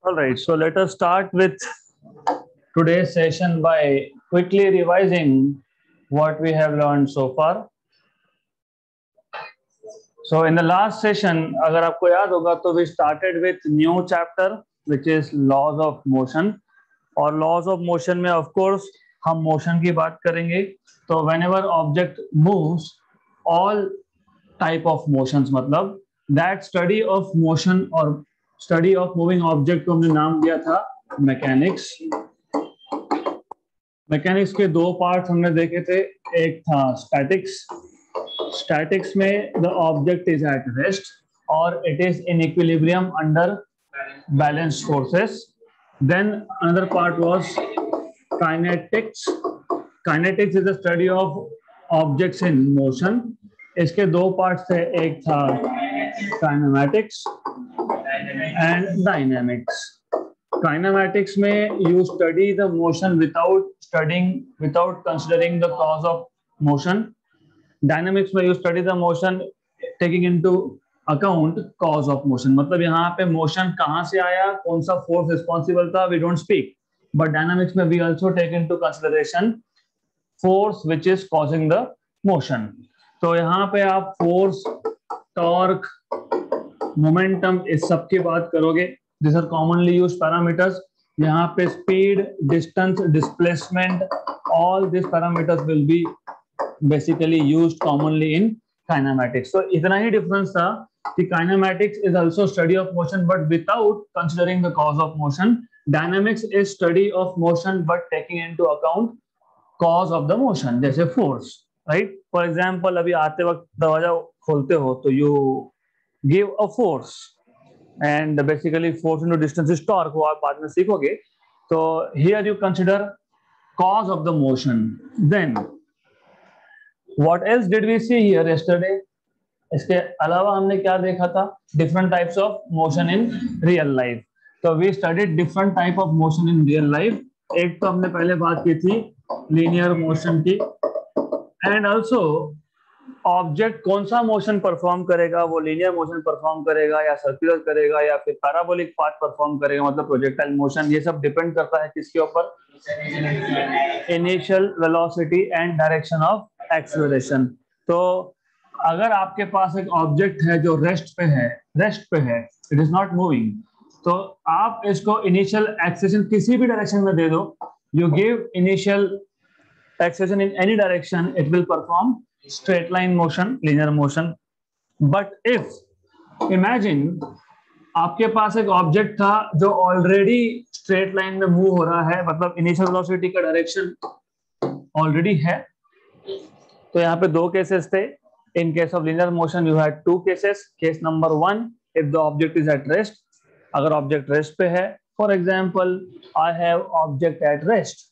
All right, so let us start with today's session by quickly revising what we have learned so far. So in the last session, अगर आपको याद होगा तो we started with new chapter which is laws of motion. और laws of motion में of course हम motion की बात करेंगे. तो whenever object moves, all type of motions मतलब that study of motion और study of moving object को हमने नाम दिया था मैकेनिक्स. मैकेनिक्स के दो पार्ट हमने देखे थे. एक था स्टैटिक्स. स्टैटिक्स में the object is at rest और it is in equilibrium under balance forces. Then another part was kinetics. Kinetics is the study of objects in motion. इसके दो पार्ट्स थे. एक था काइनेमैटिक्स एंड डायनामिक्स. काइनेमैटिक्स में you study the motion without considering the cause of motion. Dynamics में you study the motion taking into account cause of motion. मतलब यहाँ पे motion कहाँ से आया, कौन सा force responsible था, we don't speak. But dynamics में we also take into consideration force which is causing the motion. तो यहाँ पे आप force, torque, momentum इस सब की बात करोगे. These are commonly used parameters. यहाँ पे speed, distance, displacement, all these parameters will be basically used commonly in kinematics. So इतना ही difference था कि kinematics is also study of motion but without considering the cause of motion. Dynamics is study of motion but taking into account cause of the motion. जैसे force, right? For example, अभी आते वक्त दरवाजा खोलते हो तो you give a force. And basically force into distance is torque. वो आप बाद में सीखोगे. तो here you consider cause of the motion. Then what else did we see here yesterday? इसके अलावा हमने क्या देखा था? Different types of motion in real life. तो we studied different type of motion in real life. एक तो हमने पहले बात की थी linear motion की. And also ऑब्जेक्ट कौन सा मोशन परफॉर्म करेगा, वो लीनियर मोशन परफॉर्म करेगा या सर्कुलर करेगा या फिर पैराबोलिक पाथ परफॉर्म करेगा, मतलब प्रोजेक्टाइल मोशन. ये सब डिपेंड करता है किसके ऊपर? Initial velocity and direction of acceleration. तो अगर आपके पास एक ऑब्जेक्ट है जो रेस्ट पे है, इट इज नॉट मूविंग, तो आप इसको इनिशियल एक्सेलरेशन किसी भी डायरेक्शन में दे दो. You give initial acceleration in any direction, it will perform straight line motion, linear motion. But if imagine आपके पास एक ऑब्जेक्ट था जो ऑलरेडी स्ट्रेट लाइन में मूव हो रहा है, मतलब इनिशियल वेलोसिटी का डायरेक्शन ऑलरेडी है. तो यहाँ पे दो केसेस थे. In case of linear motion you had two cases. Case number 1, if the object is at rest. अगर ऑब्जेक्ट रेस्ट पे है, for example I have object at rest.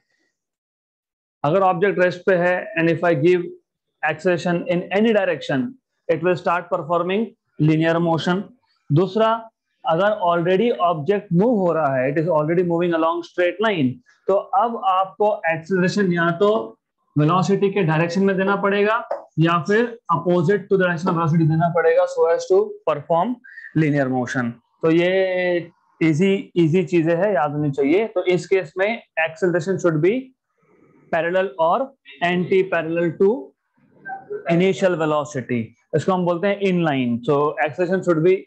अगर ऑब्जेक्ट रेस्ट पे है and if I give acceleration in any direction, it will start performing linear motion. दूसरा, अगर already object move हो रहा है, it is already moving along straight line, तो अब आपको acceleration या तो velocity के direction में देना पड़ेगा या फिर opposite to the direction of velocity देना पड़ेगा so as to perform linear motion. तो ये easy चीजें हैं, याद होनी चाहिए. तो इस केस में acceleration should be parallel or anti-parallel to initial velocity. इसको हम बोलते हैं inline. So acceleration should be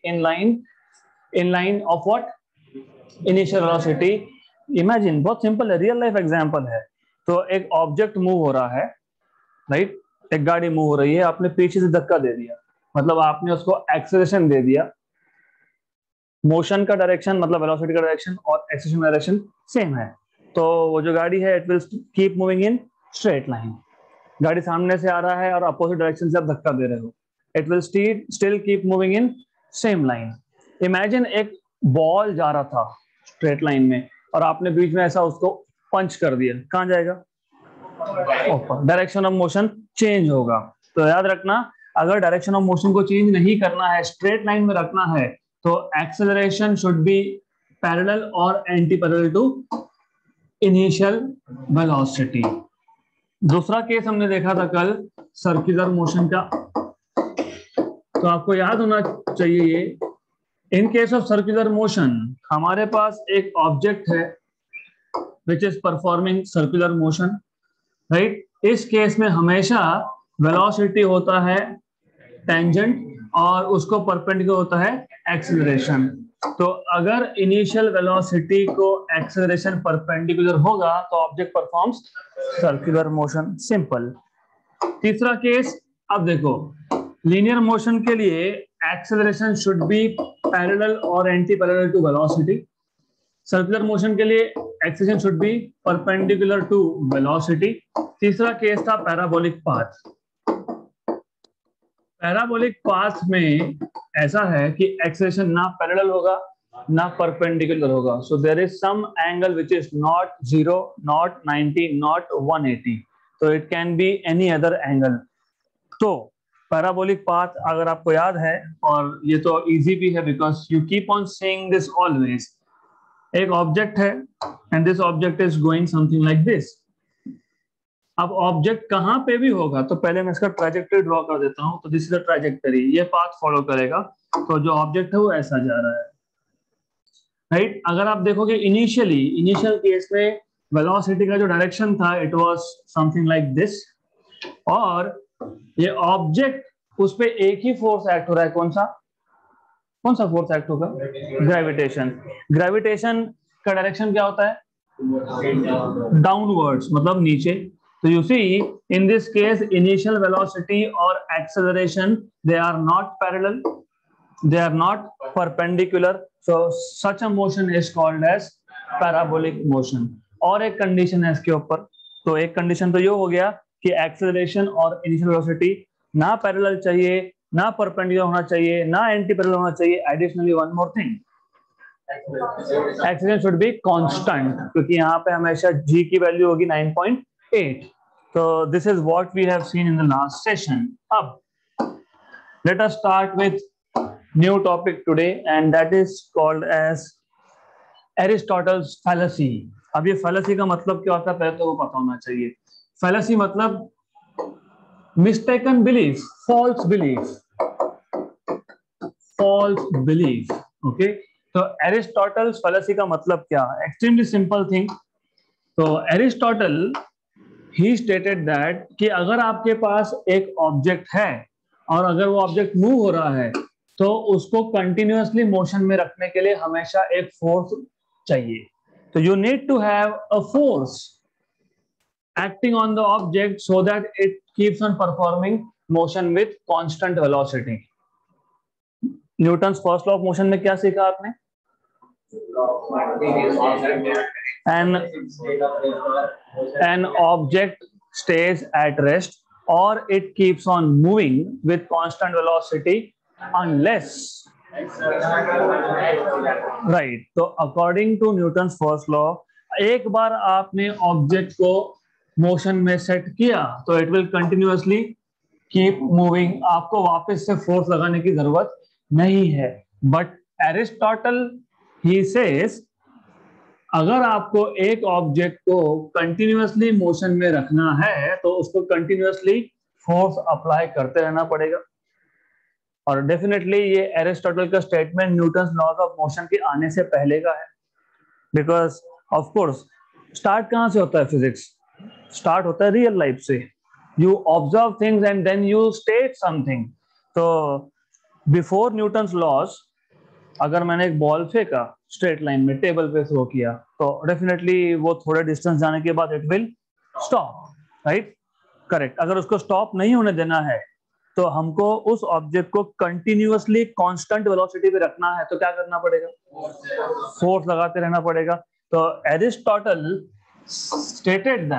inline of what? Initial velocity. Imagine, बहुत simple है, real life example है. तो एक ऑब्जेक्ट मूव हो रहा है, राइट? एक गाड़ी मूव हो रही है, आपने पीछे से धक्का दे दिया, मतलब आपने उसको एक्सेलरेशन दे दिया. मोशन का डायरेक्शन मतलब वेलोसिटी का डायरेक्शन और एक्सेलरेशन डायरेक्शन सेम है. तो वो जो गाड़ी है it will keep moving in straight line. गाड़ी सामने से आ रहा है और अपोजिट डायरेक्शन से आप धक्का दे रहे हो, it will still keep moving in same line. Imagine एक बॉल जा रहा था स्ट्रेट लाइन में और आपने बीच में ऐसा उसको पंच कर दिया, कहाँ जाएगा? ऊपर. डायरेक्शन ऑफ मोशन चेंज होगा. तो याद रखना, अगर डायरेक्शन ऑफ मोशन को चेंज नहीं करना है, स्ट्रेट लाइन में रखना है, तो एक्सेलरेशन शुड बी पैरेलल और anti parallel to initial velocity. दूसरा केस हमने देखा था कल सर्कुलर मोशन का. तो आपको याद होना चाहिए ये in case of circular motion हमारे पास एक ऑब्जेक्ट है which is performing circular motion, right. इस केस में हमेशा वेलोसिटी होता है टेंजेंट और उसको परपेंडिकुलर होता है एक्सेलरेशन। तो अगर इनिशियल वेलोसिटी को एक्सेलरेशन परपेंडिकुलर होगा तो object performs circular motion, simple. तीसरा केस, अब देखो लीनियर मोशन के लिए एक्सेलरेशन शुड बी पैरेलल और anti parallel to velocity. Circular motion के लिए acceleration should be perpendicular to velocity. तीसरा केस था पैराबोलिक पाथ। पैराबोलिक पाथ में ऐसा है कि एक्सेलरेशन ना पैरेलल होगा ना परपेंडिकुलर होगा, so there is some angle which is not 0, not 90, not 180, तो it can be any other angle. तो पैराबोलिक पाथ अगर आपको याद है, और ये तो इजी भी है because you keep on saying this always, एक ऑब्जेक्ट है and this object is going something like this. अब ऑब्जेक्ट कहां पे भी होगा तो पहले मैं इसका ट्रैजेक्टरी ड्रॉ कर देता हूं, तो दिस इज द ट्रैजेक्टरी, ये पाथ फॉलो करेगा, तो जो ऑब्जेक्ट है वो ऐसा जा रहा है, राइट। अगर आप देखोगे इनिशियल केस में वेलोसिटी का जो डायरेक्शन था it was something like this, और ये ऑब्जेक्ट उस पे एक ही फोर्स एक्ट हो रहा है, कौन सा फोर्स एक्ट होगा? ग्रेविटेशन। ग्रेविटेशन का डायरेक्शन क्या होता है? डाउनवर्ड्स, मतलब नीचे। तो you see in this case initial velocity और acceleration they are not parallel, they are not perpendicular, so such a motion is called as parabolic motion। और एक कंडीशन है इसके ऊपर, तो एक कंडीशन तो ये हो गया कि एक्सेलरेशन और इनिशियल वेलोसिटी ना पैरेलल चाहिए, ना परपेंडिकुलर होना चाहिए, ना एंटी पैरेलल होना चाहिए। Additionally one more thing, acceleration should be constant, क्योंकि यहाँ पे हमेशा g की वैल्यू होगी 9.8। तो this is what we have seen in the last session. अब let us start with new topic today and that is called as Aristotle's fallacy। अब ये fallacy का मतलब क्या होता है पहले तो वो पता होना चाहिए। fallacy मतलब mistaken belief, false belief, false belief, okay। तो Aristotle's fallacy का मतलब क्या? extremely simple thing। तो Aristotle he stated that कि अगर आपके पास एक ऑब्जेक्ट है और अगर वो ऑब्जेक्ट मूव हो रहा है तो उसको कंटिन्यूअसली मोशन में रखने के लिए हमेशा एक फोर्स चाहिए। तो you need to have a force acting on the object so that it keeps on performing motion with constant velocity. Newton's first law of motion में क्या सीखा आपने? an object stays at rest or it keeps on moving with constant velocity unless, right। तो according to Newton's first law, एक बार आपने object को motion में set किया तो it will continuously keep moving, आपको वापस से फोर्स लगाने की जरूरत नहीं है। बट एरिस्टोटल ही सेज अगर आपको एक ऑब्जेक्ट को कंटिन्यूअसली मोशन में रखना है तो उसको कंटिन्यूअसली फोर्स अप्लाई करते रहना पड़ेगा। और डेफिनेटली ये एरिस्टोटल का statement Newton's laws of motion के आने से पहले का है, बिकॉज ऑफ कोर्स स्टार्ट कहां से होता है फिजिक्स? स्टार्ट होता है रियल लाइफ से। You observe things and then you state something. तो बिफोर न्यूटन्स लॉज अगर मैंने एक बॉल फेंका स्ट्रेट लाइन में, टेबल पे थ्रो किया, तो डेफिनेटली वो थोड़े डिस्टेंस जाने के बाद it will stop, right? Correct. अगर उसको स्टॉप नहीं होने देना है तो हमको उस ऑब्जेक्ट को कंटिन्यूअसली कांस्टेंट वेलोसिटी पे रखना है, तो क्या करना पड़ेगा? फोर्स लगाते रहना पड़ेगा। तो Aristotle stated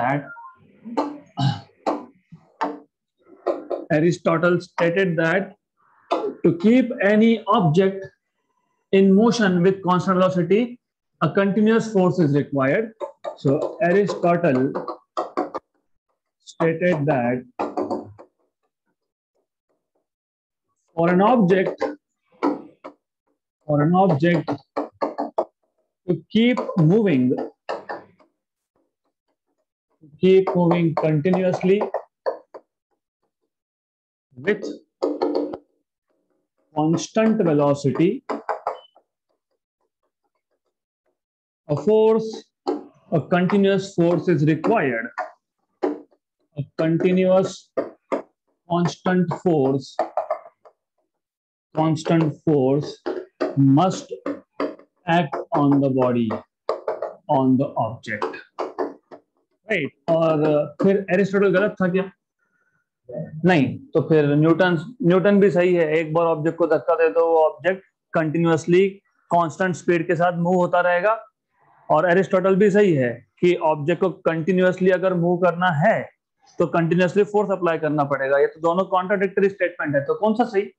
that to keep any object in motion with constant velocity, a continuous force is required. So Aristotle stated that for an object to keep moving continuously with constant velocity, A force, a continuous force is required. A continuous constant force must act on the body, on the object, right? और फिर Aristotle गलत था क्या? नहीं, तो फिर Newton भी सही है। एक बार ऑब्जेक्ट को धक्का दे तो वो ऑब्जेक्ट कंटिन्यूअसली कांस्टेंट स्पीड के साथ मूव होता रहेगा। और एरिस्टोटल भी सही है कि ऑब्जेक्ट को कंटिन्यूअसली अगर मूव करना है तो कंटिन्यूअसली फोर्स अप्लाई करना पड़ेगा। ये तो दोनों कॉन्ट्राडिक्टरी स्टेटमेंट है, तो कौन सा सही?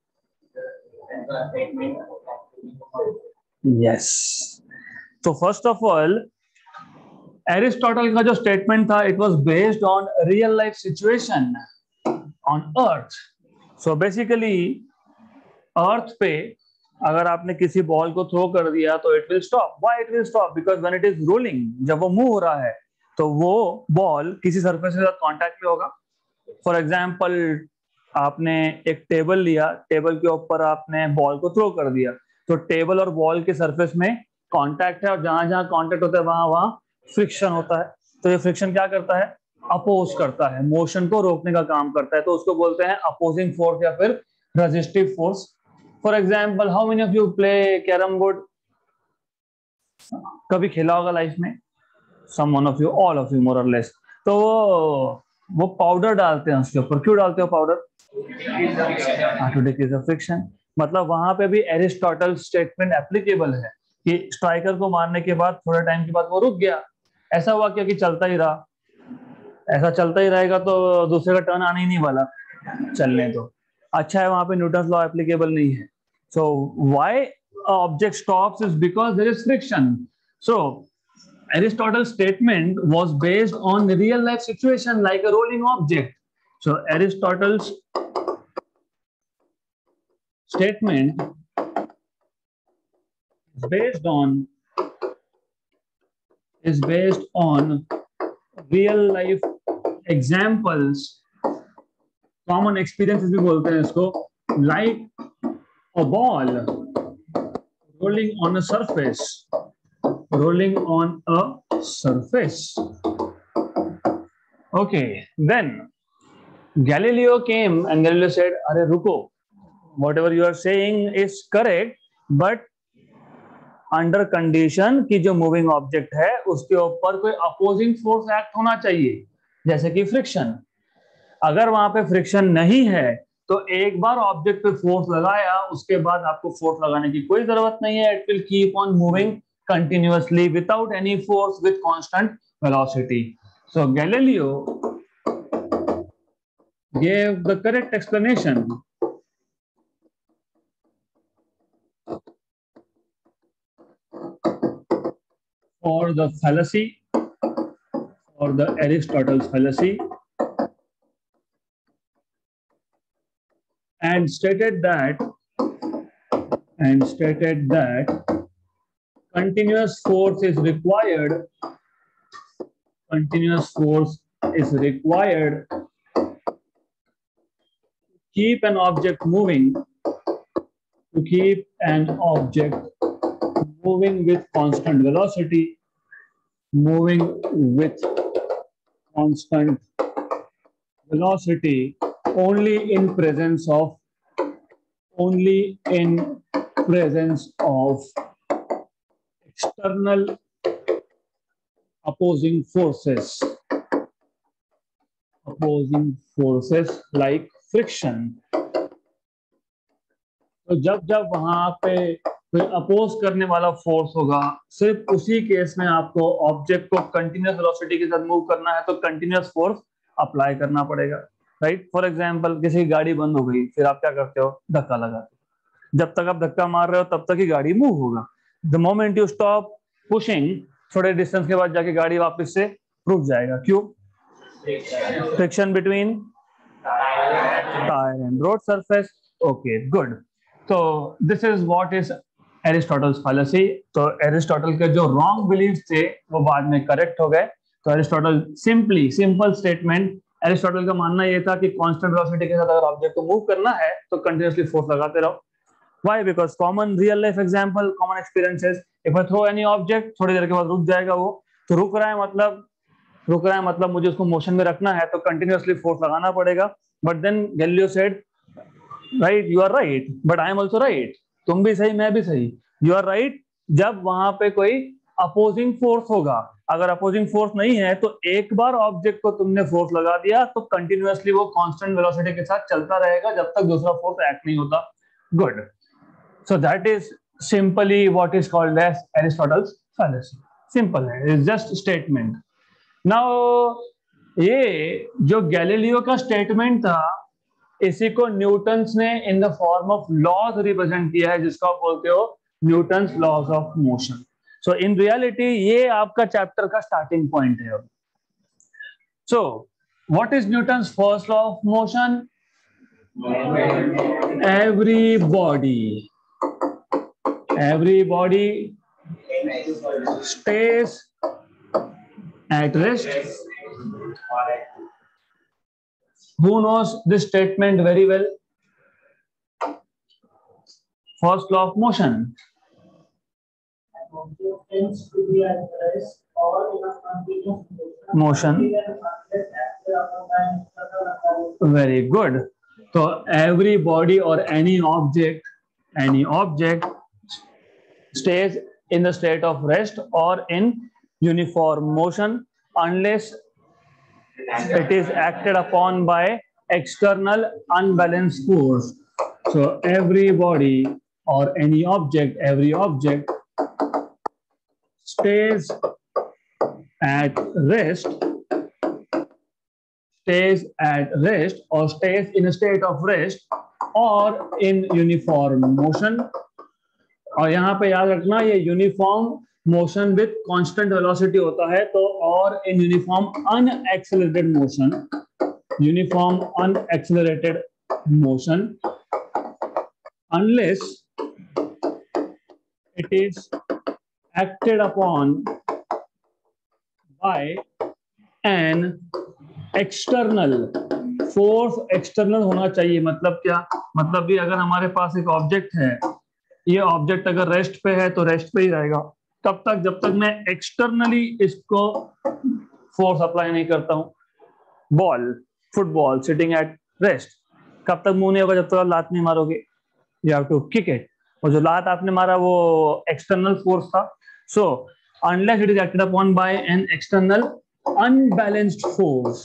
यस। तो फर्स्ट ऑफ ऑल एरिस्टोटल का जो स्टेटमेंट था, it was based on real life situation on earth. So basically earth पे अगर आपने किसी बॉल को थ्रो कर दिया तो it will stop. Why it will stop? Because when it is rolling, जब वो मूव हो रहा है तो वो बॉल किसी सरफेस के साथ कांटेक्ट में होगा। फॉर एग्जांपल, आपने एक टेबल लिया, टेबल के ऊपर आपने बॉल को थ्रो कर दिया, तो टेबल और बॉल के सरफेस में कांटेक्ट है, और जहां जहां कांटेक्ट होता है वहां वहां फ्रिक्शन होता है। तो ये फ्रिक्शन क्या करता है? अपोज करता है, मोशन को रोकने का काम करता है। तो उसको बोलते हैं अपोजिंग फोर्स या फिर resistive force. For example, how many of you play carrom board? कभी खेला होगा लाइफ में? Some one of you, all of you more और लेस। तो वो पाउडर डालते हैं उसके ऊपर। क्यों डालते हो powder? To decrease the friction. मतलब वहां पे भी एरिस्टोटल स्टेटमेंट एप्लीकेबल है कि स्ट्राइकर को मारने के बाद थोड़े टाइम के बाद वो रुक गया। ऐसा हुआ क्या कि चलता ही रहा? ऐसा चलता ही रहेगा तो दूसरे का टर्न आने ही नहीं वाला, चलने दो। अच्छा है, वहां पे न्यूटन्स लॉ एप्लीकेबल नहीं है। So why object stops is because there is friction. So Aristotle's statement was based on real life situation like a rolling object. So Aristotle's statement is based on real life examples, common experiences भी बोलते हैं इसको, like a ball rolling on a surface. Okay, then Galileo came and Galileo said, "अरे रुको, whatever you are saying is correct, but under condition कि जो moving object है उसके ऊपर कोई अपोजिंग फोर्स एक्ट होना चाहिए, जैसे कि फ्रिक्शन। अगर वहां पे फ्रिक्शन नहीं है तो एक बार ऑब्जेक्ट पे फोर्स लगाया, उसके बाद आपको फोर्स लगाने की कोई जरूरत नहीं है। It will keep on moving continuously without any force with constant velocity." So Galileo gave the correct explanation for the fallacy, or the Aristotle's fallacy, and stated that continuous force is required keep an object moving, with constant velocity, only in presence of external opposing forces like friction. तो जब वहां पे कोई oppose करने वाला force होगा, सिर्फ उसी केस में आपको ऑब्जेक्ट को कंटिन्यूअस वेलोसिटी के साथ मूव करना है, तो कंटिन्यूअस फोर्स अप्लाई करना पड़ेगा, राइट? फॉर एग्जांपल, किसी की गाड़ी बंद हो गई, फिर आप क्या करते हो? धक्का लगाते हो। जब तक आप धक्का मार रहे हो तब तक ही गाड़ी मूव होगा। The moment you stop pushing, थोड़े डिस्टेंस के बाद जाके गाड़ी वापस से रुक जाएगा। क्यों? Friction between tyre and road surface. Okay, good. तो this is what is Aristotle's fallacy. तो एरिस्टोटल के जो रॉन्ग बिलीव्स थे वो बाद में करेक्ट हो गए। तो एरिस्टोटल सिंपल स्टेटमेंट, एरिस्टोटल का मानना ये था कि कांस्टेंट वेलोसिटी के साथ अगर ऑब्जेक्ट को मूव करना है तो कंटिन्यूअसली फोर्स लगाते रहो। Why? Because common real life example, common experiences if I throw any object, थोड़ी देर के बाद रुक जाएगा वो। तो रुक रहा है मतलब मुझे उसको मोशन में रखना है तो कंटिन्यूअसली फोर्स लगाना पड़ेगा। But then Galileo said right, you are right but I am also right, तुम भी सही मैं भी सही, यू आर राइट जब वहां पे कोई अपोजिंग फोर्स होगा। अगर अपोजिंग फोर्स नहीं है तो एक बार ऑब्जेक्ट को तुमने फोर्स लगा दिया तो कंटिन्यूअसली वो कांस्टेंट वेलोसिटी के साथ चलता रहेगा जब तक दूसरा फोर्स एक्ट नहीं होता। Good, so that is simply what is called as Aristotle's fallacy. Simple है, इट्स जस्ट स्टेटमेंट। नाउ ये जो गैलीलियो का स्टेटमेंट था इसी को न्यूटन्स ने in the form of laws represent किया है जिसको आप बोलते हो Newton's laws of motion. So in reality ये आपका चैप्टर का स्टार्टिंग पॉइंट है। So what is Newton's first law of motion? every body stays at rest. Who knows this statement very well? First law of motion. Motion. Very good. So every body or any object stays in the state of rest or in uniform motion unless it is acted upon by external unbalanced force. So every body or any object, every object stays at rest or stays in a state of rest or in uniform motion. और यहाँ पे याद रखना ये uniform motion with constant velocity होता है, तो और in uniform unaccelerated motion unless it is acted upon by an external force. External होना चाहिए मतलब क्या? मतलब भी अगर हमारे पास एक ऑब्जेक्ट है, ये ऑब्जेक्ट अगर रेस्ट पे है तो रेस्ट पे ही रहेगा तब तक जब तक मैं एक्सटर्नली इसको फोर्स अप्लाई नहीं करता हूं। फुटबॉल सिटिंग एट रेस्ट कब तक मूव नहीं होगा? जब तक आप लात नहीं मारोगे, you have to kick it. और जो लात आपने मारा वो एक्सटर्नल फोर्स था। So unless it is acted upon by an external unbalanced force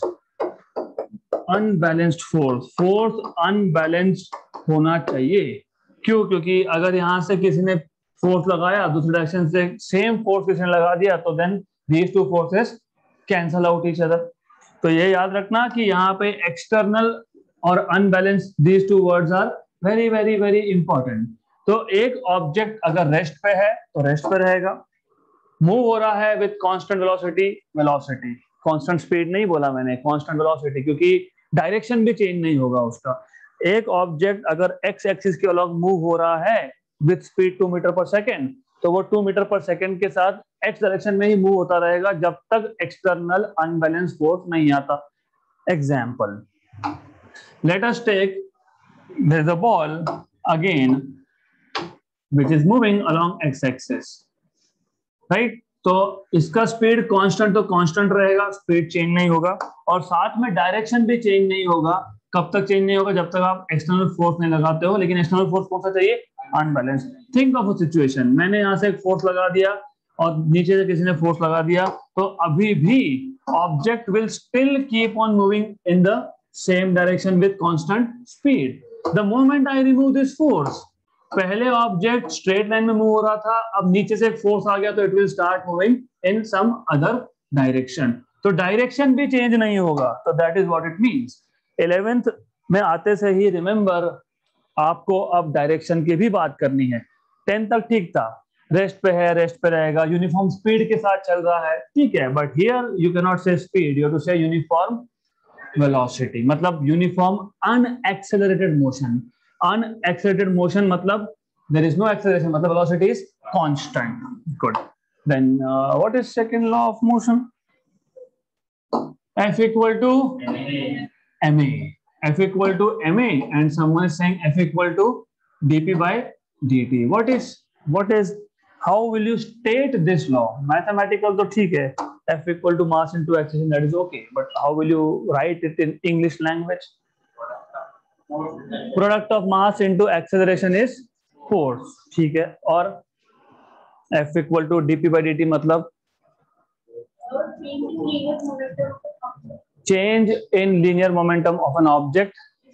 unbalanced होना चाहिए। क्यों? क्योंकि अगर यहां से किसी ने फोर्स लगाया, दूसरी डायरेक्शन से सेम फोर्स किसी ने लगा दिया तो then these two forces cancel out each other. तो ये याद रखना कि यहाँ पे एक्सटर्नल और unbalanced, these two words are very very very important. तो एक ऑब्जेक्ट अगर रेस्ट पे है तो रेस्ट पे रहेगा, मूव हो रहा है with constant velocity, constant speed नहीं बोला मैंने, कांस्टेंट वेलोसिटी, क्योंकि डायरेक्शन भी चेंज नहीं होगा उसका। एक ऑब्जेक्ट अगर एक्स एक्सिस के अलॉन्ग मूव हो रहा है विद स्पीड 2 मीटर पर सेकेंड तो वो 2 मीटर पर सेकेंड के साथ एक्स डायरेक्शन में ही मूव होता रहेगा जब तक एक्सटर्नल अनबैलेंस फोर्स नहीं आता। Example, let us take there is a ball again which is moving along x axis, right? तो इसका स्पीड कांस्टेंट तो कांस्टेंट रहेगा, स्पीड चेंज नहीं होगा, और साथ में डायरेक्शन भी चेंज नहीं होगा। कब तक चेंज नहीं होगा? जब तक आप एक्सटर्नल फोर्स नहीं लगाते हो। लेकिन एक्सटर्नल फोर्स कौन सा चाहिए? Unbalance. Think of a situation, मैंने यहाँ से एक फोर्स लगा दिया और नीचे से किसी ने फोर्स लगा दिया, तो अभी भी object will still keep on moving in the same direction with constant speed. The moment I remove this force, पहले ऑब्जेक्ट स्ट्रेट लाइन में मूव हो रहा था, अब नीचे से फोर्स आ गया तो it will start moving in some other direction. तो डायरेक्शन भी चेंज नहीं होगा। तो that is what it means. 11th में आते से ही रिमेंबर आपको अब डायरेक्शन की भी बात करनी है। 10th तक ठीक था, रेस्ट पे है रेस्ट पे रहेगा, यूनिफॉर्म स्पीड के साथ चल रहा है, ठीक है। But here you can not say speed, you have to say uniform velocity, मतलब uniform unaccelerated motion. Unaccelerated motion मतलब there is no acceleration, मतलब velocity is constant. Good. Then what is second law of motion? F equal to ma. F equal to ma, and someone is saying F equal to dp by dt. What is how will you state this law? Mathematical तो ठीक है, F equal to mass into acceleration, that is okay, but how will you write it in English language? Product of mass into acceleration is force, ठीक है, और F equal to dp by dt मतलब change in linear momentum of an object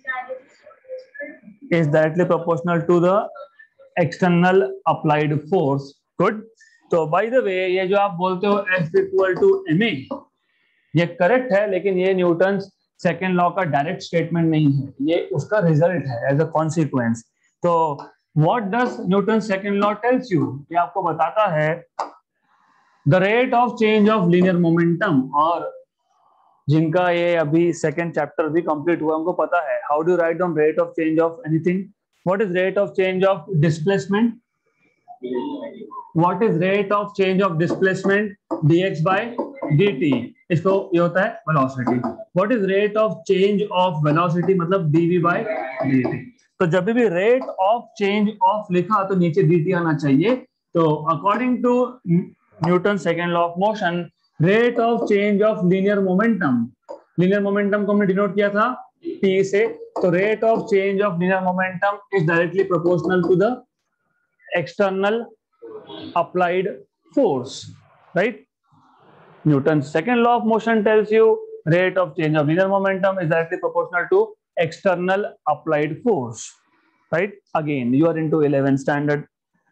is directly proportional to the external applied force. Good. तो by the way, ये जो आप बोलते हो F equal to ma, ये करेक्ट है, लेकिन ये न्यूटन सेकेंड लॉ का डायरेक्ट स्टेटमेंट नहीं है, ये उसका रिजल्ट है एज अ कॉन्सिक्वेंस. तो what does Newton second law tells you? ये आपको बताता है the rate of change of linear momentum, और जिनका ये अभी सेकेंड चैप्टर भी कंप्लीट हुआ उनको पता है how do write down rate of change of anything. What is rate of change of displacement? What is rate of change of displacement? dx by dt. इसको ये होता है velocity. What is rate of change of velocity? मतलब dv by dt. तो जब भी rate of change of लिखा तो नीचे dt आना चाहिए. तो according to Newton second law of motion, rate of change of linear momentum, linear momentum को हमने डिनोट किया था t से, तो rate of change of linear momentum is directly proportional to the external applied force, right? Newton's second law of motion tells you rate of change of linear momentum is directly proportional to external applied force, right? Again, you are into 11th standard.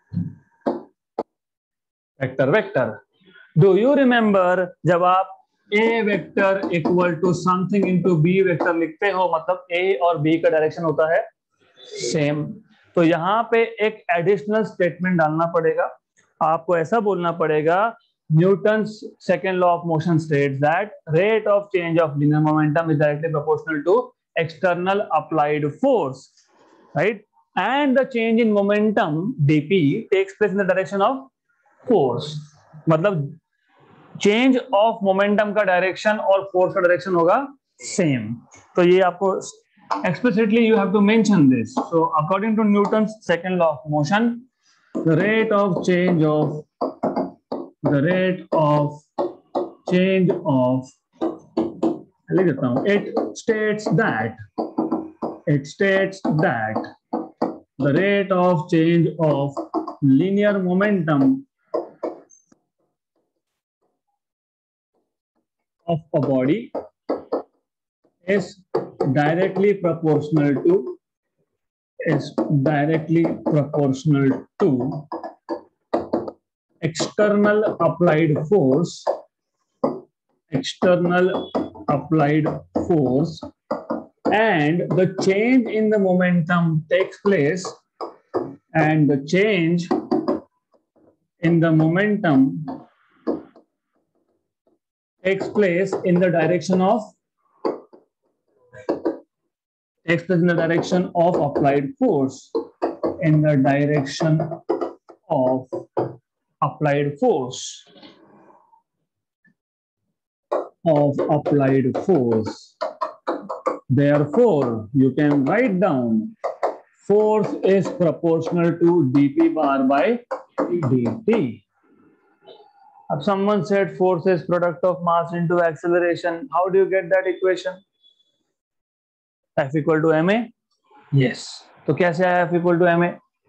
Vector. Do you remember जब आप a vector equal to something into b vector लिखते हो, मतलब a और b का direction होता है same. तो यहाँ पे एक एडिशनल स्टेटमेंट डालना पड़ेगा. आपको ऐसा बोलना पड़ेगा Newton's second law of motion states that rate of change of linear momentum is directly proportional to external applied force, right? And the change in momentum dp takes place in the direction of force. मतलब change of momentum का direction और force का direction होगा same. तो ये आपको explicitly you have to mention this. So according to Newton's second law of motion, the rate of change of it states that the rate of change of linear momentum of a body is directly proportional to external applied force, and the change in the momentum takes place, and the change in the momentum takes place in the direction of applied force, in the direction of applied force. Therefore, you can write down force is proportional to dp bar by dt. If someone said force is product of mass into acceleration, how do you get that equation? F equal to ma? Yes. तो कैसे आया F equal to ma?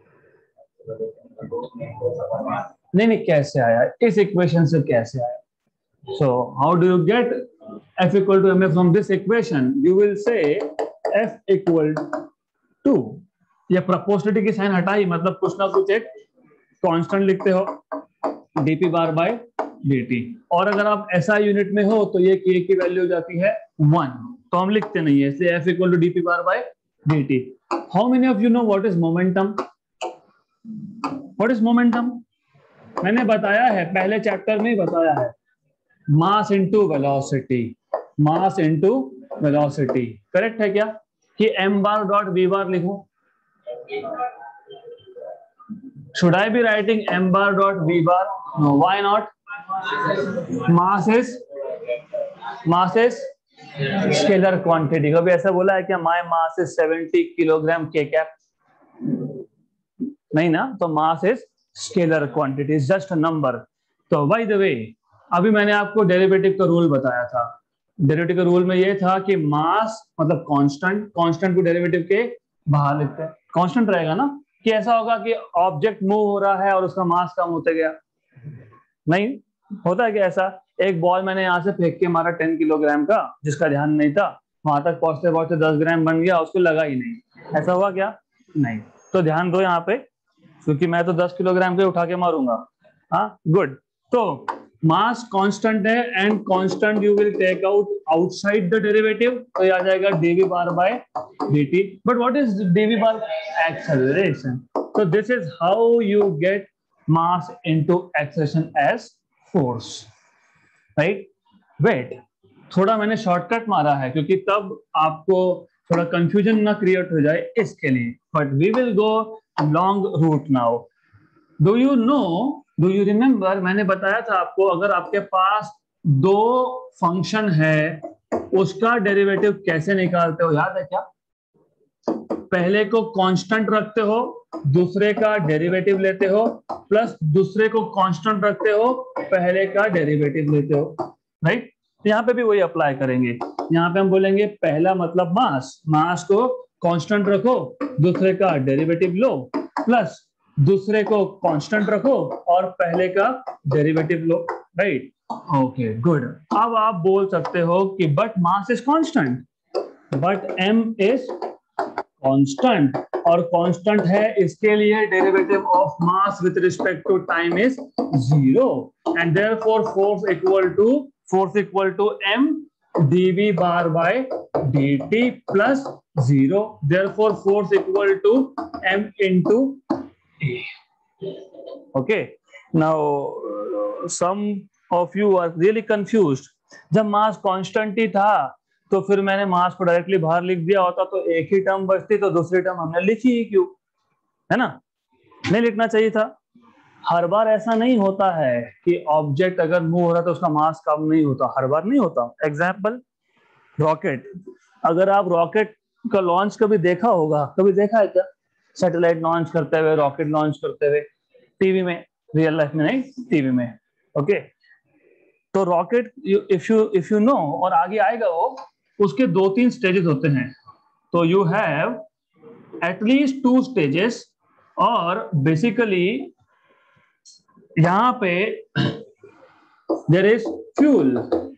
नहीं, कैसे आया, इस equation से कैसे आया? So how do you get F equal to ma from this equation? You will say F equal to, ये प्रोपोर्शनलिटी की साइन हटाई, मतलब कुछ ना कुछ एक कांस्टेंट लिखते हो dp बार बाय dt. और अगर आप SI यूनिट में हो तो ये k की वैल्यू हो जाती है 1, तो हम लिखते नहीं है, इसलिए F equal to dp bar by dt. How many of you know what is momentum? What is momentum? मैंने बताया है, पहले चैप्टर में ही बताया है, मास इनटू वेलोसिटी. करेक्ट है क्या कि m bar dot v bar लिखूं? Should I be writing m bar dot v bar? No. Why not? Mass is scalar quantity. कभी ऐसा बोला है क्या माय मास इज 70 किलोग्राम के कैप? नहीं ना. तो mass is scalar quantity, is just a number. तो बाय द वे, अभी मैंने आपको डेरिवेटिव का रूल बताया था। डेरिवेटिव का रूल में ये था कि मास मतलब कांस्टेंट, कांस्टेंट को डेरिवेटिव के बाहर लिखते हैं, कांस्टेंट रहेगा ना, कि ऐसा होगा कि ऑब्जेक्ट मूव हो रहा है और उसका मास कम होते गया, नहीं होता है कि ऐसा एक बॉल मैंने यहाँ से फेंक के मारा 10 किलोग्राम का, जिसका ध्यान नहीं था, वहां तक पहुंचते पहुंचते 10 ग्राम बन गया, उसको लगा ही नहीं, ऐसा हुआ क्या? नहीं। तो ध्यान दो यहाँ पे, क्योंकि मैं तो 10 किलोग्राम के उठा के मारूंगा। हाँ गुड। तो मास कांस्टेंट है and constant you will take out outside the derivative, तो ये आ जाएगा dv bar by dt। But what is dv bar? Acceleration. so this is how you get mass into acceleration as force, right? wait, थोड़ा मैंने shortcut मारा है क्योंकि तब आपको थोड़ा कंफ्यूजन ना क्रिएट हो जाए इसके लिए, but we will go long route now. Do you know, do you remember, मैंने बताया था आपको, अगर आपके पास दो फंक्शन है उसका डेरिवेटिव कैसे निकालते हो, याद है क्या? पहले को कांस्टेंट रखते हो, दूसरे का डेरिवेटिव लेते हो, प्लस दूसरे को कांस्टेंट रखते हो, पहले का डेरिवेटिव लेते हो, राइट? यहाँ पे भी वही अप्लाई करेंगे। यहाँ पे हम बोलेंगे पहला मतलब मास, मास को कांस्टेंट रखो, दूसरे का डेरिवेटिव लो, प्लस दूसरे को कांस्टेंट रखो और पहले का डेरिवेटिव लो, राइट? Okay good. अब आप बोल सकते हो कि but mass is constant, but M is constant, और कांस्टेंट है इसके लिए derivative of mass with respect to time is 0 and therefore force equal to m dv bar by dt plus 0, therefore force equal to m into a। Okay, now some of you are really confused. जब mass constant ही था तो फिर मैंने मास को directly बाहर लिख दिया होता तो एक ही टर्म बचती, तो दूसरी टर्म हमने लिखी ही क्यों, है ना? नहीं लिखना चाहिए था। हर बार ऐसा नहीं होता है कि ऑब्जेक्ट अगर मूव हो रहा है तो उसका मास कम नहीं होता, हर बार नहीं होता। एग्जाम्पल रॉकेट, अगर आप रॉकेट का लॉन्च कभी देखा होगा, कभी देखा है क्या? सैटेलाइट लॉन्च करते हुए, रॉकेट लॉन्च करते हुए, टीवी में, रियल लाइफ में नहीं, टीवी में। ओके, तो रॉकेट इफ यू नो, और आगे आएगा वो, उसके 2-3 स्टेजेस होते हैं। तो यू हैव एटलीस्ट 2 स्टेजेस, और बेसिकली यहां पे देयर इज फ्यूल।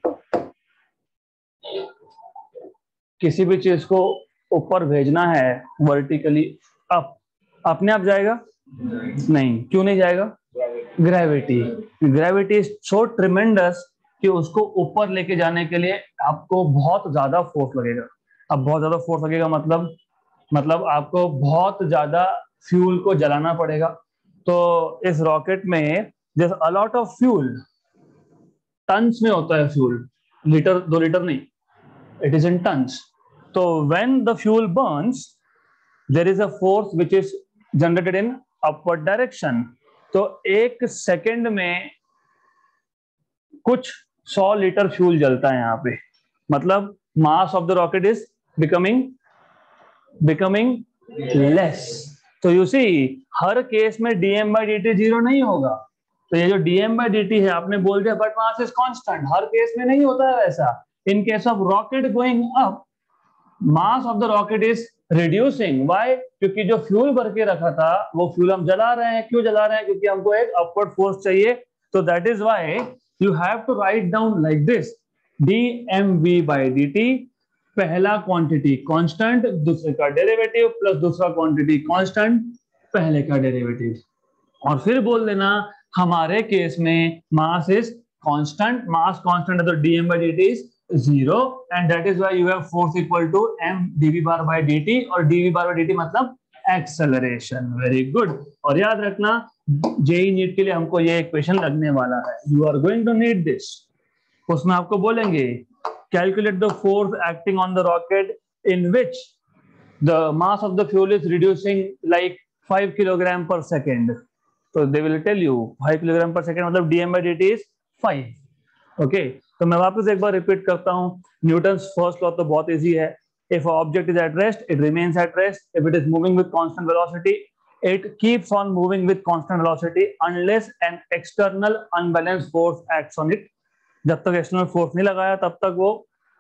किसी भी चीज को ऊपर भेजना है वर्टिकली अप, अपने आप जाएगा? नहीं। क्यों नहीं जाएगा? Gravity. Gravity is so tremendous कि उसको ऊपर लेके जाने के लिए आपको बहुत ज्यादा फोर्स लगेगा। अब बहुत ज्यादा फोर्स लगेगा मतलब आपको बहुत ज्यादा फ्यूल को जलाना पड़ेगा। तो इस रॉकेट में जैसे a lot of fuel, tons में होता है फ्यूल, लीटर 2 लीटर नहीं, इट इज इन टन्स। तो when the fuel burns there is a force which is generated in upward direction. तो 1 सेकेंड में कुछ 100 लीटर फ्यूल जलता है यहाँ पे, मतलब mass of the rocket is becoming less. तो यू सी, हर केस में dm by dt 0 नहीं होगा। तो ये जो dm by dt है, आपने बोल दिया बट मास इज कांस्टेंट, हर केस में नहीं होता है वैसा। In case of rocket going up, mass of the rocket is reducing. Why? क्योंकि जो फ्यूल भर के रखा था वो फ्यूल हम जला रहे हैं। क्यों जला रहे हैं? क्योंकि हमको एक अपवर्ड फोर्स चाहिए। तो that is why you have to write down like this, dmv by dt, पहला क्वांटिटी कांस्टेंट, दूसरे का डेरिवेटिव, प्लस दूसरा क्वांटिटी कांस्टेंट, पहले का डेरिवेटिव। और फिर बोल देना हमारे केस में mass is constant, mass constant है तो dm by dt is 0 and that is why you have force equal to m dv bar by dt, और dv बार बाय dt मतलब एक्सेलरेशन। Very good. और याद रखना JEE NEET के लिए हमको ये इक्वेशन लगने वाला है, you are going to need this. उसमें आपको बोलेंगे calculate the force acting on the rocket in which the mass of the fuel is reducing like 5 kilogram per second. So they will tell you 5 kilogram per second मतलब dm by dt is 5. Okay, तो मैं वापस एक बार repeat करता हूँ। Newton's first law तो बहुत easy है। If an object is at rest, it remains at rest. If it is moving with constant velocity, it keeps on moving with constant velocity unless an external unbalanced force acts on it. जब तक external force नहीं लगाया तब तक वो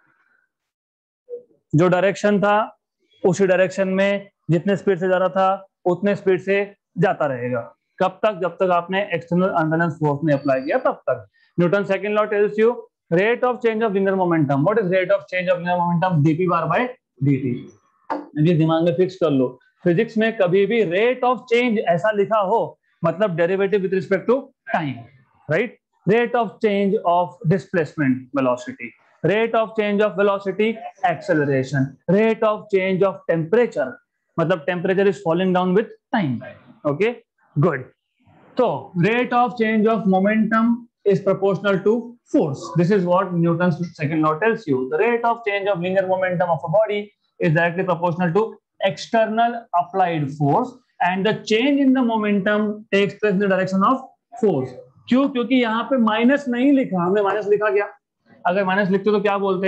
जो direction था उसी डायरेक्शन में जितने स्पीड से जा रहा था उतने स्पीड से जाता रहेगा। कब तक? जब तक आपने एक्सटर्नल अनबैलेंस फोर्स नहीं अप्लाई किया तब तक। Newton second law tells you rate of change of linear momentum. What is rate of change of linear momentum? dp bar by dt। ये दिमाग में फिक्स कर लो। फिजिक्स में कभी भी रेट ऑफ चेंज ऐसा लिखा हो मतलब derivative with respect to time, right? Rate of change of displacement velocity, rate of change of velocity acceleration, rate of change of temperature मतलब temperature is falling down with time. Okay, good. So rate of change of momentum is proportional to force. This is what Newton's second law tells you. The rate of change of linear momentum of a body is directly proportional to external applied force and the change in the momentum takes place in the direction of force. क्यों? क्योंकि यहाँ पे minus नहीं लिखा, हमने minus लिखा क्या? अगर माइनस लिखते तो क्या बोलते?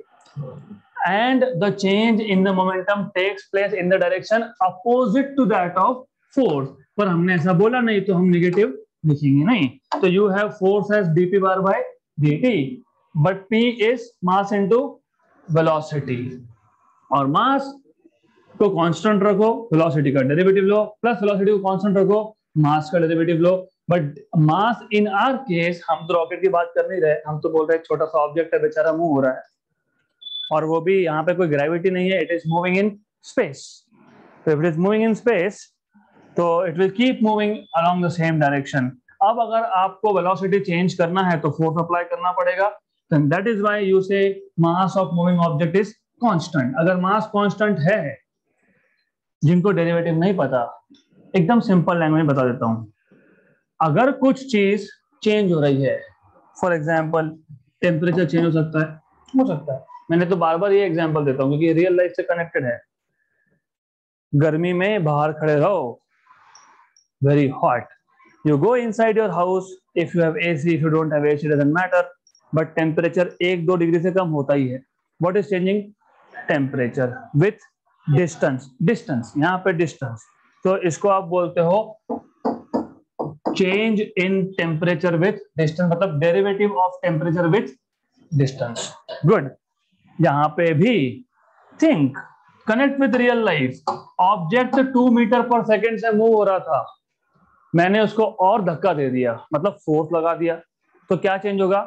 And the change in the momentum takes place in the direction opposite to that of force. पर हमने ऐसा बोला नहीं तो हम नेगेटिव लिखेंगे नहीं। तो you have force as dp bar by dt but p is mass into velocity और मास को कांस्टेंट रखो, वेलोसिटी का डेरिवेटिव लो, प्लस वेलोसिटी को कांस्टेंट रखो, मास का डेरिवेटिव लो। But mass in our case, हम तो रॉकेट की बात कर नहीं रहे, हम तो बोल रहे हैं छोटा सा ऑब्जेक्ट है बेचारा मूव हो रहा है और वो भी यहाँ पे कोई ग्रेविटी नहीं है, it is moving in space. तो if it is moving in space तो it will keep moving along the same direction. अब अगर आपको वेलोसिटी चेंज करना है तो फोर्स अप्लाई करना पड़ेगा। That is why you say mass of moving object is constant. अगर मास कांस्टेंट है, जिनको डेरिवेटिव नहीं पता, एकदम सिंपल लैंग्वेज में बता देता हूं। अगर कुछ चीज चेंज हो रही है, फॉर एग्जाम्पल टेम्परेचर चेंज हो सकता है। मैंने तो बार बार ये एग्जाम्पल देता हूँ क्योंकि रियल लाइफ से कनेक्टेड है। गर्मी में बाहर खड़े रहो, very hot, you go inside your house, if you have AC, if you don't have AC doesn't matter, but temperature 1-2 degree से कम होता ही है। What is changing? Temperature with distance यहाँ पे डिस्टेंस। तो इसको आप बोलते हो change in temperature with distance, मतलब derivative of temperature with distance. Good. यहां पे भी think, connect with real life. Object 2 metre पर सेकेंड से मूव हो रहा था, मैंने उसको और धक्का दे दिया, मतलब फोर्स लगा दिया, तो क्या चेंज होगा?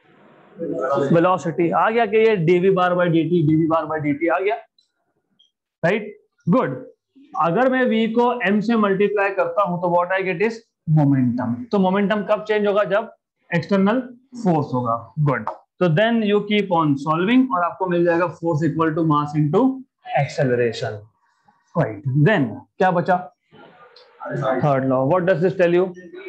वेलोसिटी आ गया कि ये dv बार बाय dt आ गया, राइट? गुड। अगर मैं v को m से मल्टीप्लाई करता हूं तो what I get is momentum. तो मोमेंटम कब चेंज होगा? जब एक्सटर्नल फोर्स होगा। गुड। तो then you keep on solving और आपको मिल जाएगा force equal to mass into acceleration, right? Then क्या बचा? Third law. What does this tell you?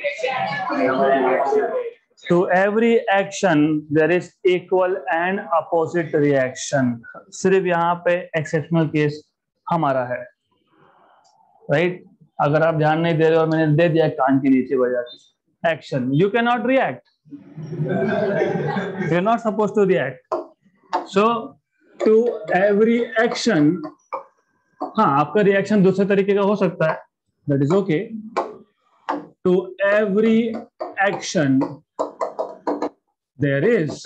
To every action there is equal and opposite reaction. सिर्फ यहाँ पे एक्सेप्शनल केस हमारा है, राइट? अगर आप ध्यान नहीं दे रहे और मैंने दे दिया कान के नीचे बजा के action, you can not react, you are not supposed to react. So to every action, हाँ आपका रिएक्शन दूसरे तरीके का हो सकता है, that is okay. To every action there is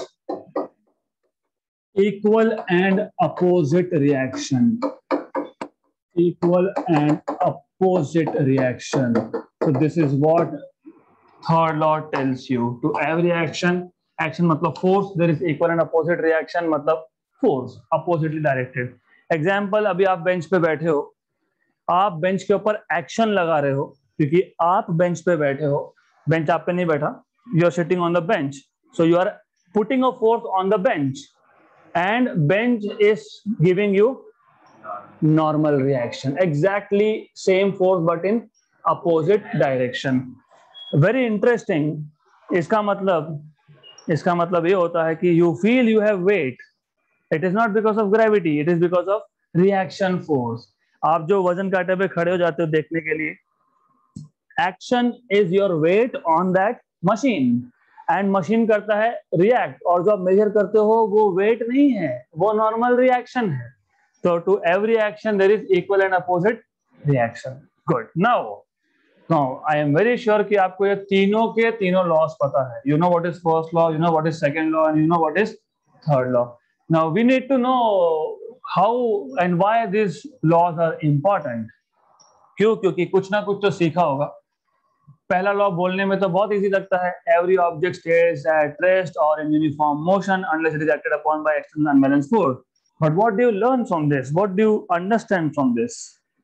equal and opposite reaction, equal and opposite reaction. So this is what third law tells you. To every action मतलब force, there is equal and opposite reaction मतलब force oppositely directed. Example, अभी आप bench पे बैठे हो, आप bench के ऊपर एक्शन लगा रहे हो क्योंकि आप बेंच पे बैठे हो, बेंच आप पे नहीं बैठा, you are sitting on the bench, so you are putting a force on the bench and bench is giving you normal reaction, exactly same force but in opposite direction. Very interesting. इसका मतलब ये होता है कि you feel you have weight, it is not because of gravity, it is because of reaction force. आप जो वजन कांटे पे खड़े हो जाते हो देखने के लिए, action is your weight on that machine and machine करता है react, और जो आप measure करते हो वो weight नहीं है, वो normal reaction है। So to every action there is equal and opposite reaction. Good. Now I am very sure कि आपको ये तीनों के तीनों लॉस पता है. You know what is first law, you know what is second law, and you know what is third law. Now we need to know how and why this laws are important. क्यों? क्योंकि कुछ ना कुछ तो सीखा होगा. पहला law बोलने में तो बहुत इजी लगता है. Every object stays at rest और in uniform motion unless it is acted upon by external unbalanced force. But what do you learn from this? What do you understand from this?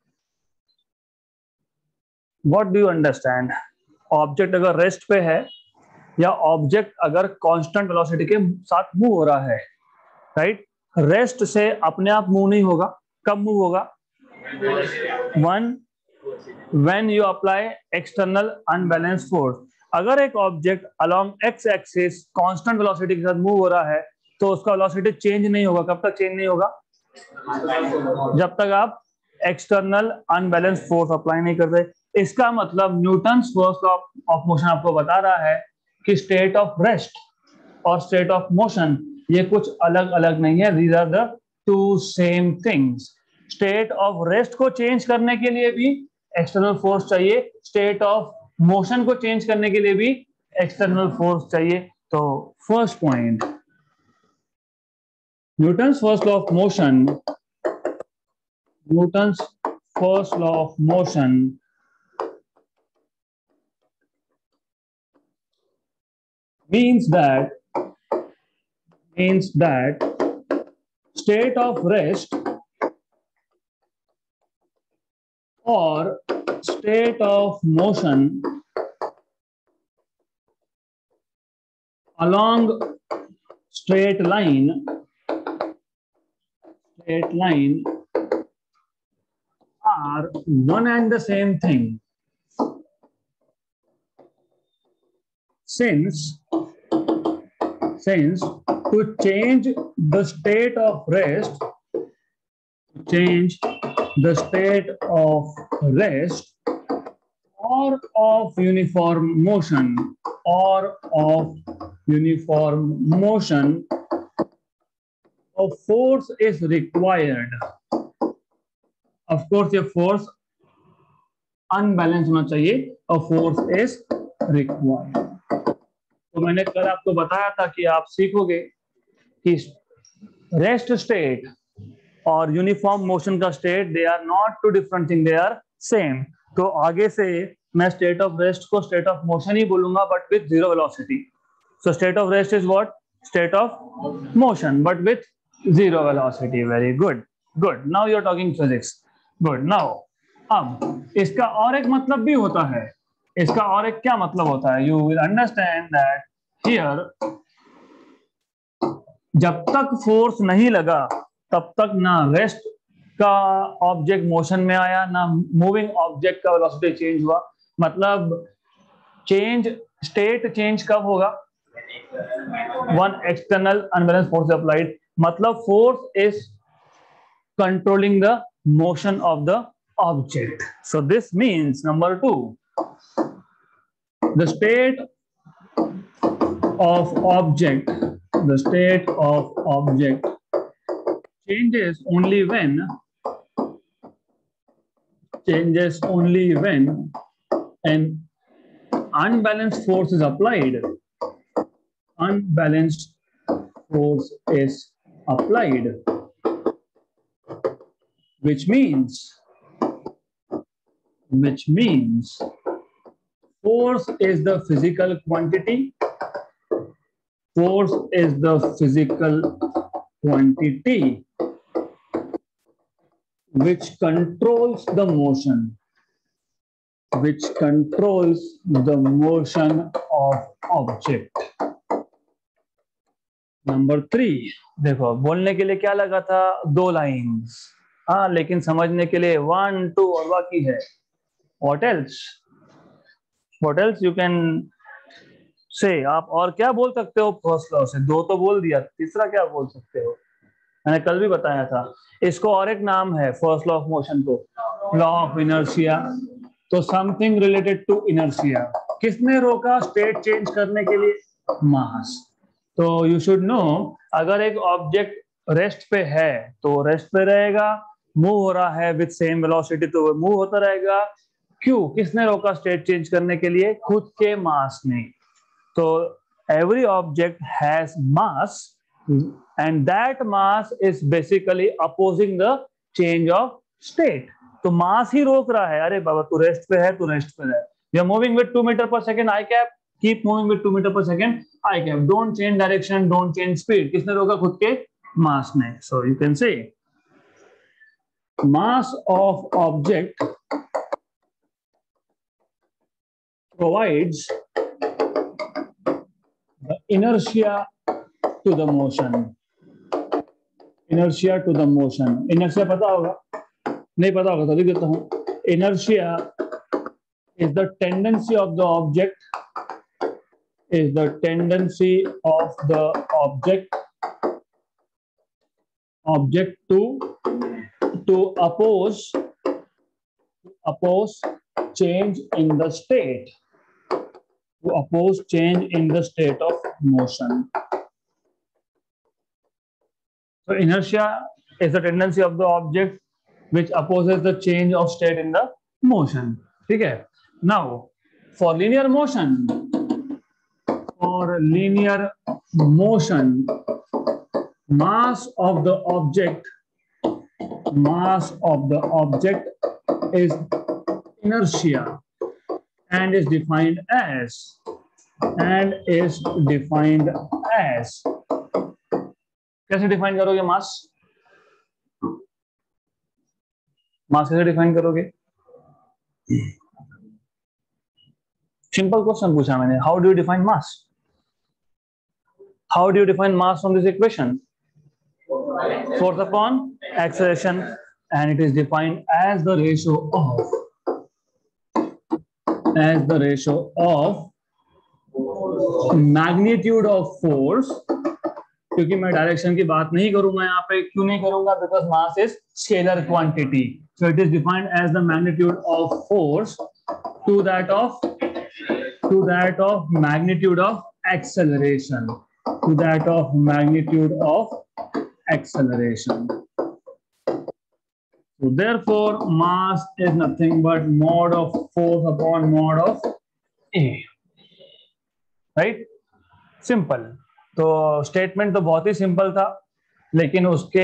What do you understand? Object अगर rest पे है या object अगर constant velocity के साथ move हो रहा है, राइट? रेस्ट से अपने आप मूव नहीं होगा. कब मूव होगा? when you apply external unbalanced force. अगर एक object along x axis constant velocity के साथ मूव हो रहा है तो उसका वेलोसिटी चेंज नहीं होगा. कब तक चेंज नहीं होगा? जब तक आप एक्सटर्नल अनबैलेंस्ड फोर्स अप्लाई नहीं करते. इसका मतलब Newton's first law of motion आपको बता रहा है कि स्टेट ऑफ रेस्ट और स्टेट ऑफ मोशन ये कुछ अलग अलग नहीं है. These are the two same things. State of rest को चेंज करने के लिए भी एक्सटर्नल फोर्स चाहिए, स्टेट ऑफ मोशन को चेंज करने के लिए भी एक्सटर्नल फोर्स चाहिए. तो first point, Newton's first law of motion, Newton's first law of motion means that state of rest or state of motion along straight line are one and the same thing. Since to change the state of rest, or of uniform motion, a force is required. Of course, ये force unbalanced होना चाहिए. A force is required. तो मैंने कल आपको बताया था कि आप सीखोगे कि रेस्ट स्टेट और यूनिफॉर्म मोशन का state, they are not two different thing, they are same. तो आगे से मैं स्टेट ऑफ रेस्ट को स्टेट ऑफ मोशन ही बोलूंगा but with zero velocity. So state of rest is what? State of motion but with zero velocity. Very good. Now you are talking physics. Good. Now अब इसका और एक मतलब भी होता है. इसका और एक क्या मतलब होता है? You will understand that here जब तक फोर्स नहीं लगा तब तक ना रेस्ट का ऑब्जेक्ट मोशन में आया ना मूविंग ऑब्जेक्ट का वेलोसिटी चेंज हुआ. मतलब चेंज, स्टेट चेंज कब होगा? One external unbalanced force applied. मतलब force is controlling the motion of the object. So this means number 2, the state of object changes only when an unbalanced force is applied. Which means force is the physical quantity. Which controls the motion of object. Number 3, देखो बोलने के लिए क्या लगा था? 2 lines. हाँ, लेकिन समझने के लिए 1, 2 और बाकी है. What else you can say? आप और क्या बोल सकते हो फर्स्ट लॉ से? 2 तो बोल दिया, तीसरा क्या बोल सकते हो? मैंने कल भी बताया था. इसको और एक नाम है फर्स्ट लॉ ऑफ मोशन को, लॉ ऑफ इनर्शिया. तो समथिंग रिलेटेड टू इनर्शिया. किसने रोका स्टेट चेंज करने के लिए? मास. तो यू शुड नो, अगर एक ऑब्जेक्ट रेस्ट पे है तो रेस्ट पे रहेगा. मूव हो रहा है विथ सेम वेलोसिटी तो वो मूव होता रहेगा. क्यों? किसने रोका स्टेट चेंज करने के लिए? खुद के मास ने। तो every object has mass and that mass is basically opposing the change of state. तो मास ही रोक रहा है, अरे बाबा तू रेस्ट पे है, तू रेस्ट पे है। You are moving with 2 metre per second I cap, keep moving with 2 metre per second I cap, don't change direction, don't change speed. किसने रोका? खुद के मास ने। So you can say mass of object provides the inertia to the motion. Inertia to the motion. Inertia पता होगा? नहीं पता होगा तो लिख देता हूं। Inertia is the tendency of the object. Is the tendency of the object to oppose change in the state. To oppose change in the state of motion. So inertia is the tendency of the object which opposes the change of state in the motion. ठीक है? Now for linear motion, mass of the object is inertia and is defined as कैसे define करोगे mass? कैसे define करोगे? Simple question पूछा मैंने, how do you define mass? How do you define mass from this equation? Force upon acceleration, and it is defined as the ratio of magnitude of force. क्योंकि मैं direction की बात नहीं करूंगा यहाँ पे, क्यों नहीं करूंगा? Because mass is scalar quantity, so it is defined as the magnitude of force to that of magnitude of acceleration, So therefore mass is nothing but mod of force upon mod of A, right? Simple. तो statement तो बहुत ही simple था, लेकिन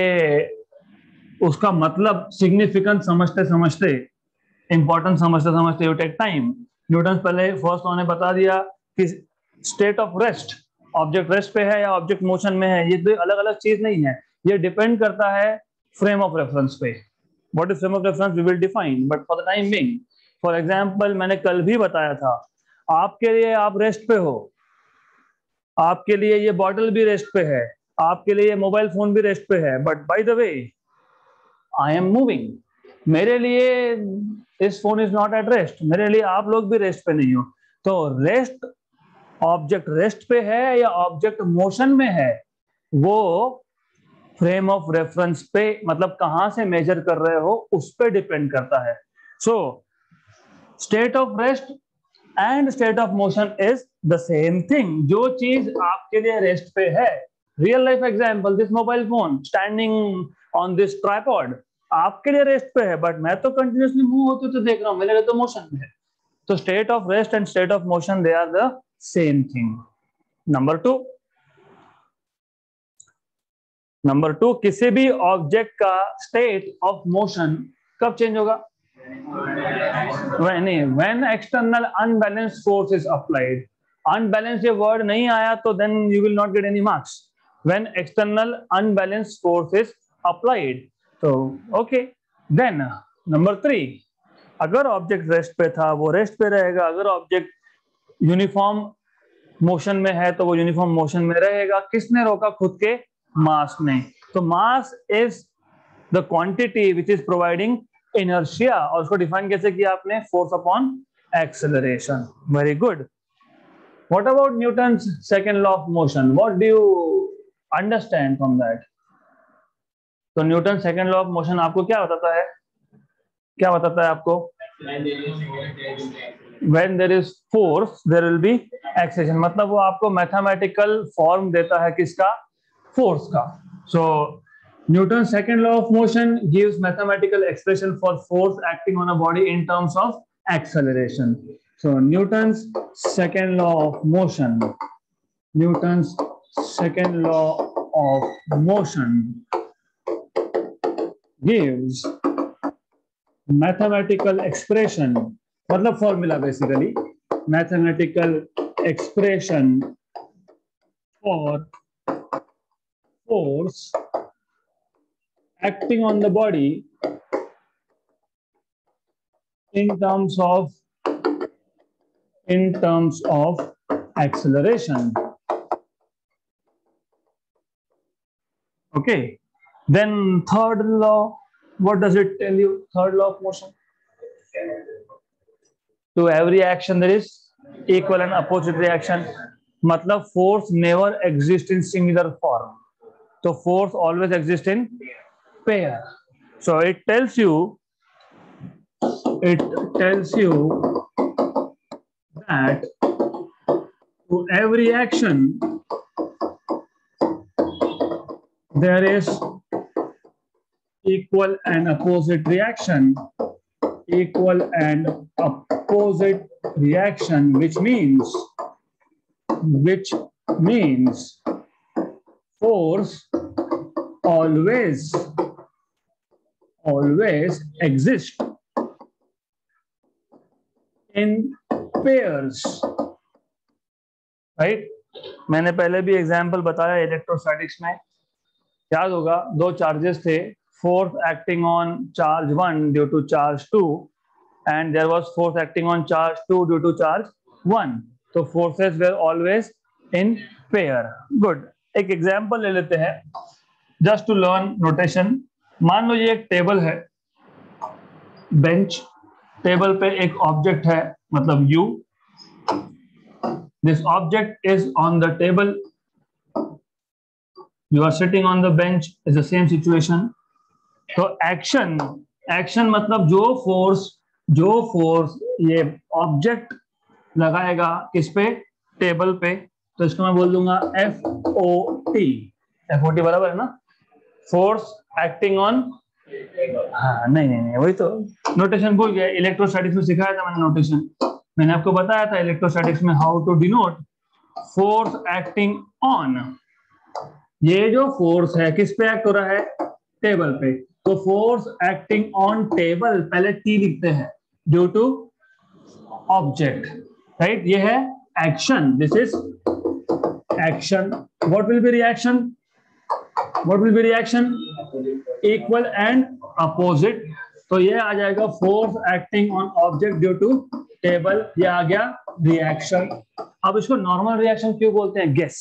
उसका मतलब significant समझते समझते, important समझते समझते यू टेक टाइम। न्यूटन पहले फर्स्ट उन्होंने बता दिया कि state of rest, object rest पे है या ऑब्जेक्ट मोशन में है, ये दो अलग अलग चीज नहीं है, ये डिपेंड करता है फ्रेम ऑफ रेफरेंस पे। What is frame of reference we will define, but for the time being, for example मैंने कल भी बताया था, आपके लिए आप रेस्ट पे हो, आपके लिए ये बॉटल भी रेस्ट पे है, आपके लिए मोबाइल फोन भी रेस्ट पे है, but by the way I am moving, मेरे लिए this phone is not at rest, मेरे लिए आप लोग भी रेस्ट पे नहीं हो। तो रेस्ट, ऑब्जेक्ट रेस्ट पे है या ऑब्जेक्ट मोशन में है, वो फ्रेम ऑफ रेफरेंस पे, मतलब कहां से मेजर कर रहे हो उस पे डिपेंड करता है। So state of rest and state of motion is the same thing. जो चीज आपके लिए रेस्ट पे है, real life example, this mobile phone standing on this tripod, आपके लिए रेस्ट पे है, बट मैं तो कंटिन्यूअसली मूव होते तो देख रहा हूं, मेरे लिए तो मोशन में है। तो state of rest and state of motion, they are the same thing. Number two, किसी भी ऑब्जेक्ट का स्टेट ऑफ मोशन कब चेंज होगा? when external unbalanced force is applied. Unbalanced ये वर्ड नहीं आया तो then you will not get any marks. When external unbalanced force is applied. तो okay, then number 3, अगर ऑब्जेक्ट रेस्ट पे था वो रेस्ट पे रहेगा, अगर ऑब्जेक्ट यूनिफॉर्म मोशन में है तो वो यूनिफॉर्म मोशन में रहेगा। किसने रोका? खुद के मास ने। तो mass is the quantity which is providing inertia, और उसको डिफाइन कैसे किया आपने? Force upon acceleration. Very good. What about Newton's second law of motion? What do you understand from that? तो Newton second law of motion आपको क्या बताता है? क्या बताता है आपको? When there is force, there will be acceleration. मतलब वो आपको मैथमेटिकल फॉर्म देता है किसका? फोर्स का। So Newton's second law of motion gives mathematical expression for force acting on a body in terms of acceleration. So Newton's second law of motion. Newton's second law of motion gives mathematical expression, मतलब formula basically, mathematical expression for force acting on the body in terms of acceleration. Okay. Then third law, what does it tell you? Third law of motion. To every action there is equal and opposite reaction. मतलब force never exists in singular form. So force always exists in pair. So it tells you that to every action there is equal and opposite reaction. Equal and opposite reaction, which means force always exists in pairs, right? मैंने पहले भी example बताया electrostatics में, याद होगा, दो charges थे, force acting on charge 1 due to charge 2 and there was force acting on charge 2 due to charge 1. तो forces were always in pair. Good. एक एग्जांपल ले लेते हैं just to learn notation. मान लो ये एक टेबल है, बेंच, टेबल पे एक ऑब्जेक्ट है, मतलब U. This object is on the table. You are sitting on the bench. Is the same situation. तो एक्शन मतलब जो फोर्स ये ऑब्जेक्ट लगाएगा किस पे, टेबल पे, तो इसको मैं बोल दूंगा FOT. FOT बराबर है ना, फोर्स एक्टिंग ऑन, हाँ नहीं वही तो नोटेशन भूल गया, इलेक्ट्रोस्टैटिक्स में सिखाया था मैंने नोटेशन, मैंने आपको बताया था इलेक्ट्रोस्टैटिक्स में how to denote force acting on. ये जो फोर्स है किस पे एक्ट हो रहा है, टेबल पे, तो फोर्स एक्टिंग ऑन टेबल, पहले T लिखते हैं, ड्यू टू ऑब्जेक्ट, राइट. ये है action, this is action. What will be reaction, equal and opposite. तो ये आ जाएगा force acting on object due to table, ये आ गया रिएक्शन. अब इसको नॉर्मल रिएक्शन क्यों बोलते हैं, guess.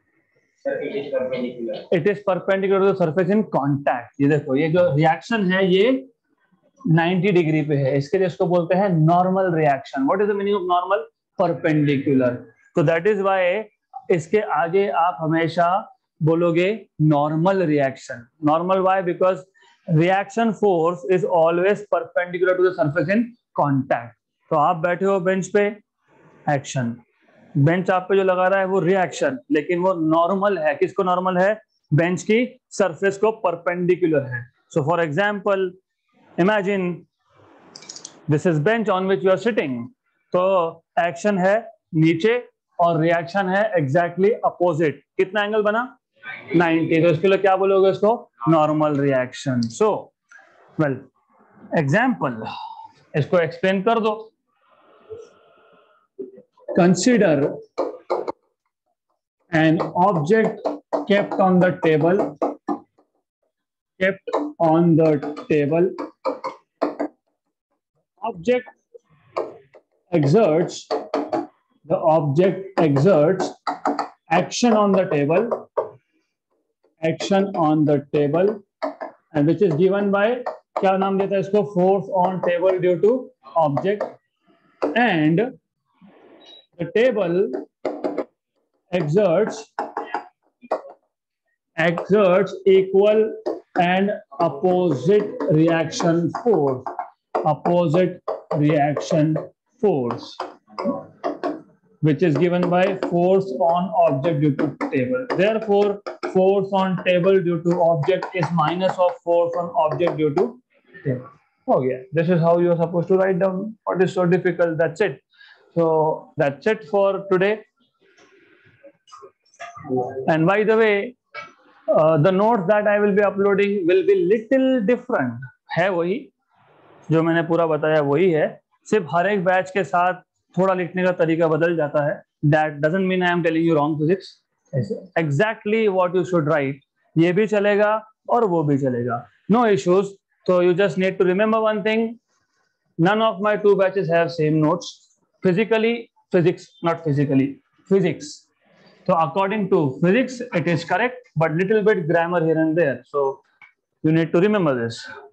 It is perpendicular to the surface in contact. ये देखो, ये जो रिएक्शन है ये 90 डिग्री पे है, इसके लिए इसको बोलते हैं normal reaction. What is the meaning of normal, perpendicular. तो दैट इज व्हाई इसके आगे आप हमेशा बोलोगे normal reaction. Normal why, because reaction force is always perpendicular to the surface in contact. तो आप बैठे हो बेंच पे, एक्शन, बेंच आप पे जो लगा रहा है वो रिएक्शन, लेकिन वो नॉर्मल है. किसको नॉर्मल है, बेंच की सरफेस को परपेंडिकुलर है. So for example, imagine this is bench on which you are sitting. तो एक्शन है नीचे और रिएक्शन है एग्जैक्टली अपोजिट. कितना एंगल बना, 90. तो इसके लिए क्या बोलोगे, इसको normal reaction. So well, example, इसको एक्सप्लेन कर दो. Consider an object kept on the table. The object exerts action on the table, and which is given by, क्या नाम देता है इसको, force on table due to object, and the table exerts equal and opposite reaction force, which is given by force on object due to table. Therefore, force on table due to object is minus of force on object due to table. हो गया. This is how you are supposed to write down. What is so difficult? That's it. So that's it for today. And by the way, the notes that I will be uploading will be little different. है वही जो मैंने पूरा बताया वही है, सिर्फ हर एक बैच के साथ थोड़ा लिखने का तरीका बदल जाता है. That doesn't mean I am telling you wrong physics. Exactly what you should write. ये भी चलेगा और वो भी चलेगा. No issues. So you just need to remember one thing. None of my two batches have same notes. Physics, not physically. Physics. So according to physics, it is correct, but little bit grammar here and there. So you need to remember this.